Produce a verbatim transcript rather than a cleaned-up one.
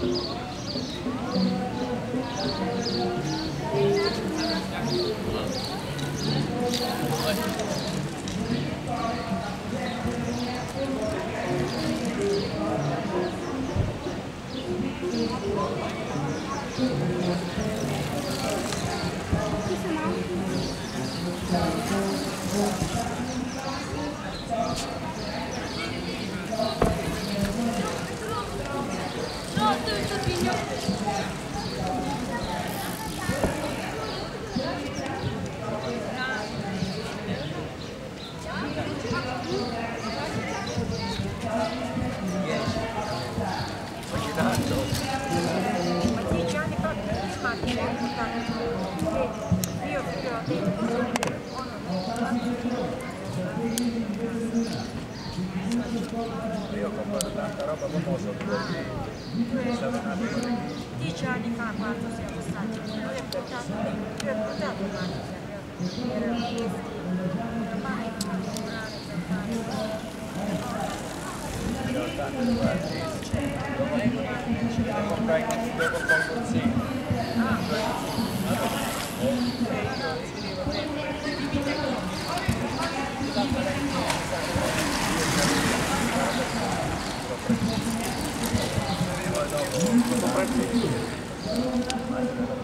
Io ho comprato tanta roba famosa dieci anni fa quando siamo stati io ho portato io ho portato mani era whisky ormai non comprare per fare devo comprare devo comprare un consiglio ah